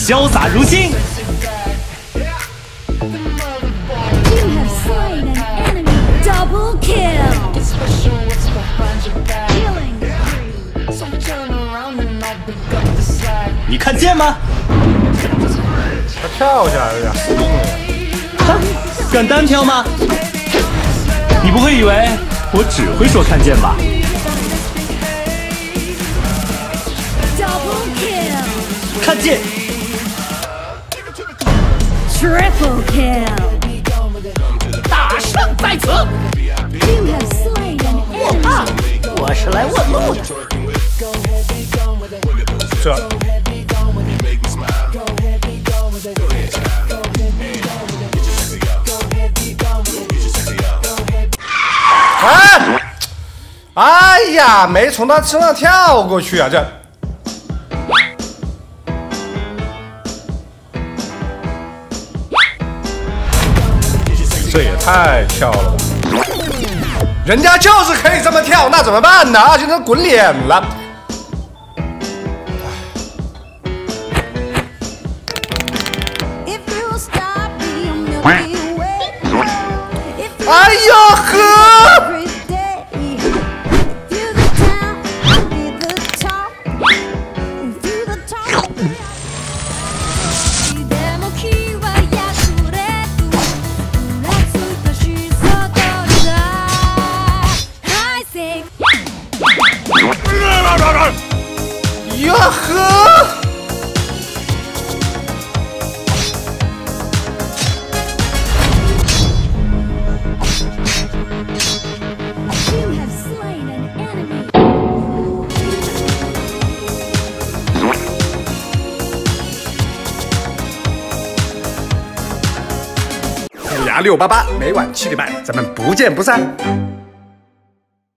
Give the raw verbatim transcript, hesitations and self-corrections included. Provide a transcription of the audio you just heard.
潇洒如新。 Double kill. Turn around and I'll pick up the slack. 你看见吗？ 他跳下来了呀，失控了。 哼，敢单挑吗？你不会以为我只会说看见吧 Double kill. 看见。 Triple kill. 大胜在此。 You have slain an 我 enemy. 怕，我是来问路的。 这。 哎，哎呀，没从他身上跳过去啊！这，这也太跳了吧！人家就是可以这么跳，那怎么办呢？而且他滚脸了。哎呦呵！ 哟呵！ 虎牙六八八，每晚七点半，咱们不见不散。